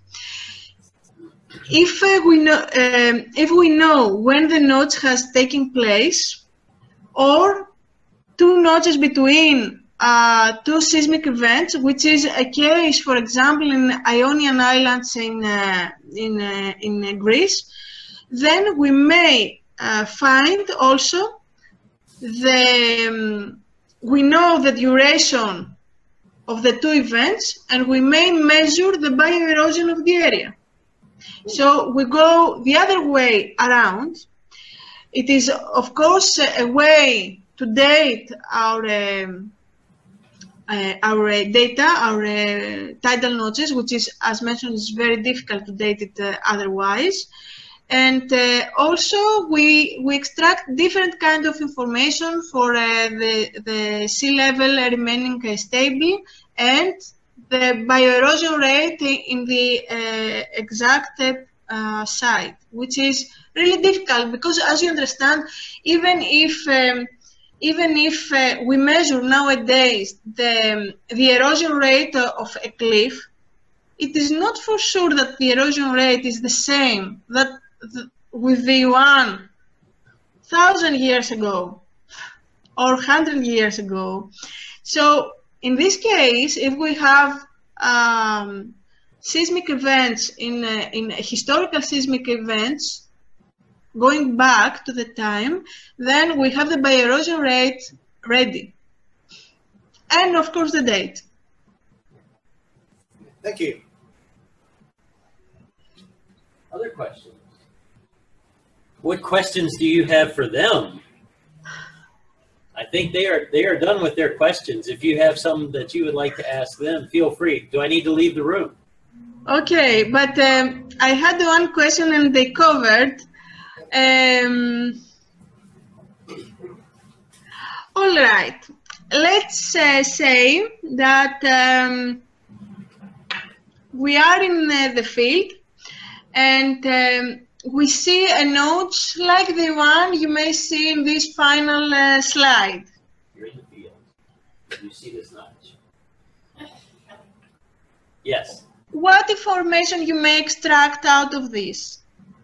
If uh, we know, um, if we know when the notch has taken place, or two notches between uh, two seismic events, which is a case, for example, in Ionian Islands in uh, in uh, in uh, Greece, then we may uh, find also the um, we know the duration of the two events, and we may measure the bioerosion of the area. So we go the other way around. It is, of course, a way to date our um, uh, our uh, data, our uh, tidal notches, which is, as mentioned, is very difficult to date it uh, otherwise. And uh, also, we we extract different kind of information for uh, the the sea level remaining uh, stable, and the bioerosion rate in the uh, exact uh, site, which is really difficult because, as you understand, even if um, even if uh, we measure nowadays the the erosion rate of a cliff, it is not for sure that the erosion rate is the same that th with the one thousand years ago or hundred years ago. So in this case, if we have um, seismic events in, uh, in historical seismic events going back to the time, then we have the bioerosion rate ready. And of course the date. Thank you. Other questions? What questions do you have for them? I think they are they are done with their questions. If you have some that you would like to ask them, feel free. Do I need to leave the room? Okay, but um, I had one question and they covered. Um, all right, let's uh, say that um, we are in uh, the field and um, we see a notch like the one you may see in this final uh, slide. You're in the field. You see this notch. Yes. What information you may extract out of this?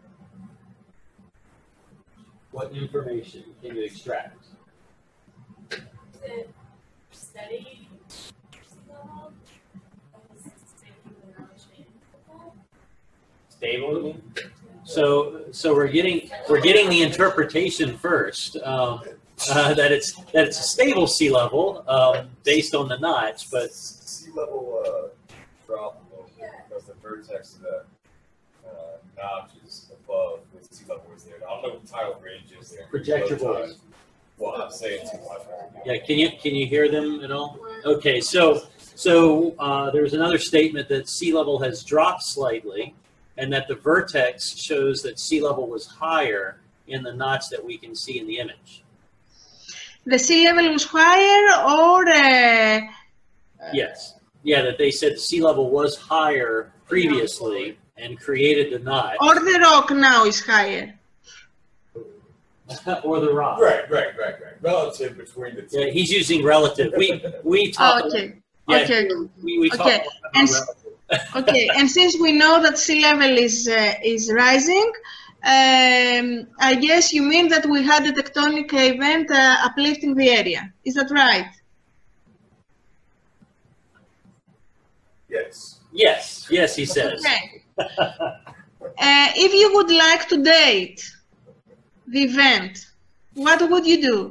What information can you extract? Is it steady sea level? Is it stable? Stable. So, so we're getting we're getting the interpretation first um, uh, that it's that it's a stable sea level um, based on the notch, but Sea level uh, drop because the vertex of the uh, notch is above where the sea level is there. I don't know what the tidal range is there. Project your voice. Well, I'm saying too much. yeah, can you can you hear them at all? Okay, so so uh, there's another statement that sea level has dropped slightly, and that the vertex shows that sea level was higher in the notch that we can see in the image. The sea level was higher, or uh, Yes. Yeah, that they said sea level was higher previously and created the notch. or the rock now is higher. Or the rock. Right, right, right, right. Relative between the two. Yeah, he's using relative. We we Oh, talk okay. Yeah, Okay. we, we Okay. talked about And, relative. okay. And since we know that sea level is uh, is rising, um, I guess you mean that we had a tectonic event uh, uplifting the area. Is that right? Yes. Yes, yes, he says. Okay. Uh, if you would like to date the event, what would you do?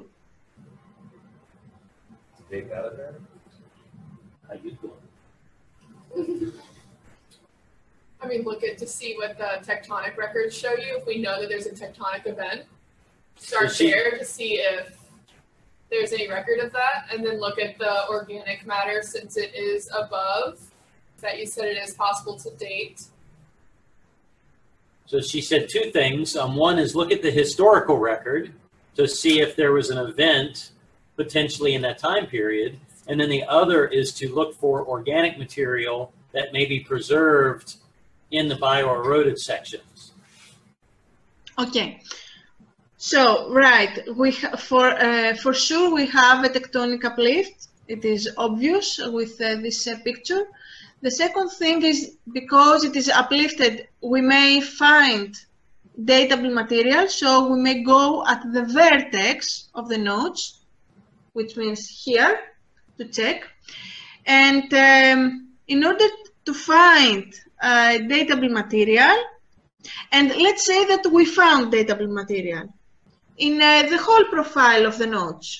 Take that in there. How you doing? I mean, look at to see what the tectonic records show you. If we know that there's a tectonic event, start So she- there to see if there's any record of that, and then look at the organic matter since it is above that you said it is possible to date. So she said two things. Um, one is look at the historical record to see if there was an event potentially in that time period. And then the other is to look for organic material that may be preserved in the bioeroded sections. Okay. So, right, we ha for uh, for sure we have a tectonic uplift. It is obvious with uh, this uh, picture. The second thing is because it is uplifted, we may find datable material. So we may go at the vertex of the nodes, which means here, to check. And um, in order to find uh, datable material, and let's say that we found datable material in uh, the whole profile of the nodes.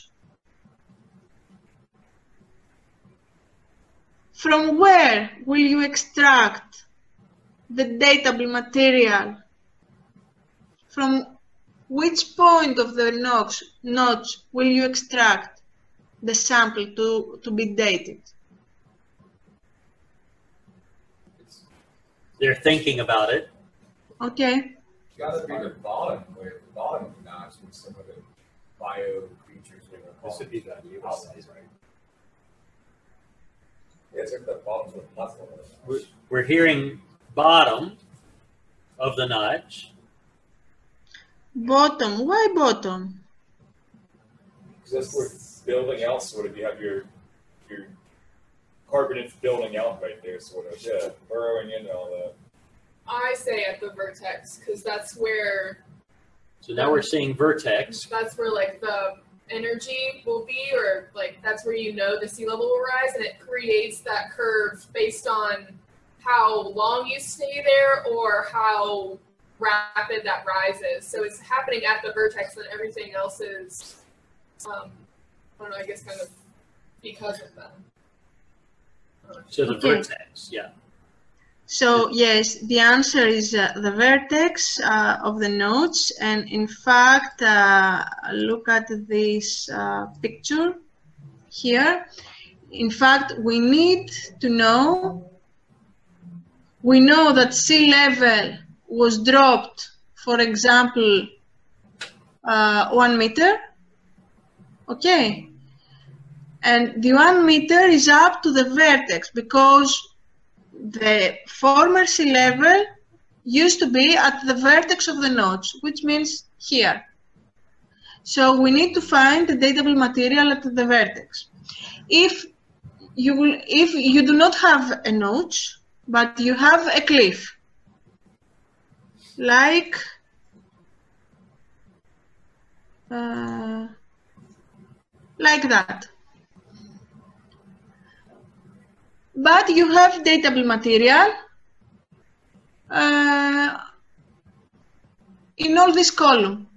From where will you extract the datable material? From which point of the nodes, nodes will you extract the sample to, to be dated? They're thinking about it. Okay. It's got to be the bottom, where the bottom notch with some of the bio creatures. This would be the outside, right? Yeah, it's like the bottom with nothing. We're, we're hearing bottom of the notch. Bottom. Why bottom? Because that's where building out sort of, you have your your carbonate building out right there, sort of, yeah, burrowing into all that. I say at the vertex because that's where So now we're seeing vertex. that's where like the energy will be, or like that's where you know the sea level will rise, and it creates that curve based on how long you stay there or how rapid that rise is. So it's happening at the vertex, and everything else is, um, I don't know, I guess kind of because of that. So the Okay. vertex, yeah. So yes, the answer is uh, the vertex uh, of the nodes, and in fact, uh, look at this uh, picture here. In fact, we need to know, we know that sea level was dropped, for example, uh, one meter, okay? And the one meter is up to the vertex because the former sea level used to be at the vertex of the nodes, which means here. So we need to find the datable material at the vertex. If you will, if you do not have a notch, but you have a cliff, like uh, like that. But you have datable material uh, in all this column.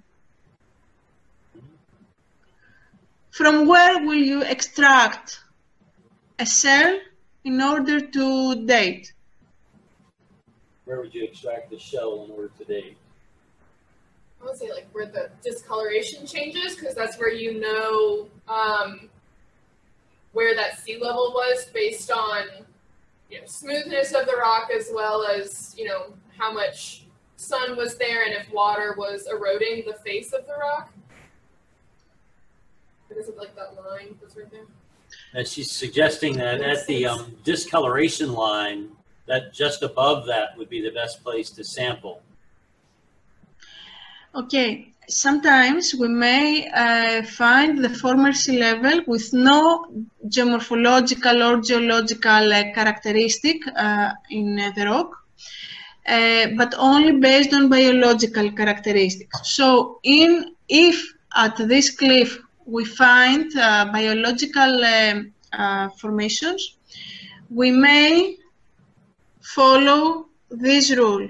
From where will you extract a cell in order to date? Where would you extract the shell in order to date? I would say like where the discoloration changes, because that's where you know um, where that sea level was based on, you know, smoothness of the rock, as well as, you know, how much sun was there and if water was eroding the face of the rock. Is it like that line that's right there? And she's suggesting that at the um, discoloration line, that just above that would be the best place to sample. Okay, sometimes we may uh, find the former sea level with no geomorphological or geological uh, characteristic uh, in uh, the rock, uh, but only based on biological characteristics. So in, if at this cliff we find uh, biological um, uh, formations, we may follow this rule.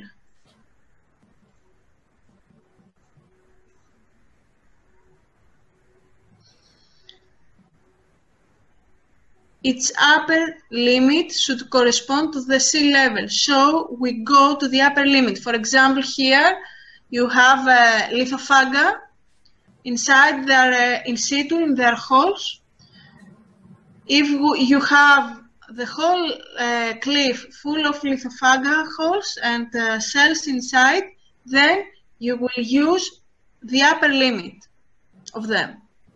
Its upper limit should correspond to the sea level. So we go to the upper limit. For example, here you have a lithophaga. Inside there, uh, in situ, in their holes. If you have the whole uh, cliff full of lithophaga holes and uh, cells inside, then you will use the upper limit of them.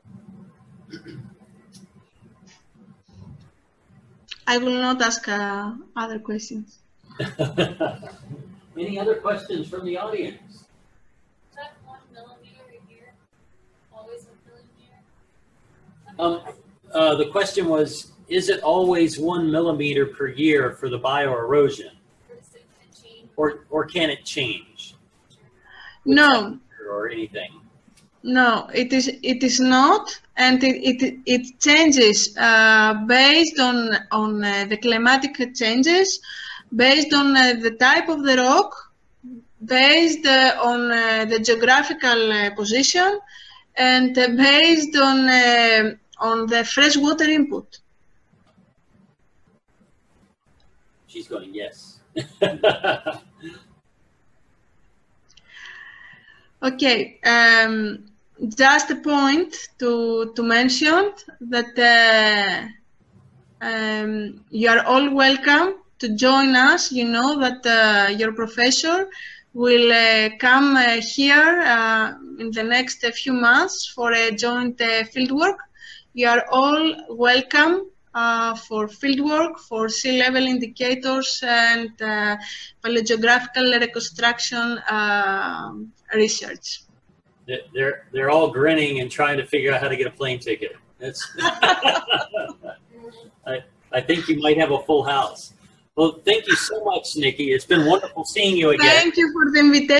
I will not ask uh, other questions. Any other questions from the audience? Is that one millimeter a year? Always a millimeter? Um, uh, the question was, is it always one millimeter per year for the bioerosion? Or does it change? Or, or can it change? No. Or anything? No, it is it is not, and it it, it changes uh, based on on uh, the climatic changes, based on uh, the type of the rock, based uh, on uh, the geographical uh, position, and uh, based on uh, on the freshwater input. She's going yes. Okay. Um, Just a point to to mention that uh, um, you are all welcome to join us. You know that uh, your professor will uh, come uh, here uh, in the next uh, few months for a joint uh, fieldwork. You are all welcome uh, for fieldwork, for sea level indicators and uh, paleogeographical reconstruction uh, research. They're they're all grinning and trying to figure out how to get a plane ticket. That's I I think you might have a full house. Well, thank you so much, Niki. It's been wonderful seeing you again. Thank you for the invitation.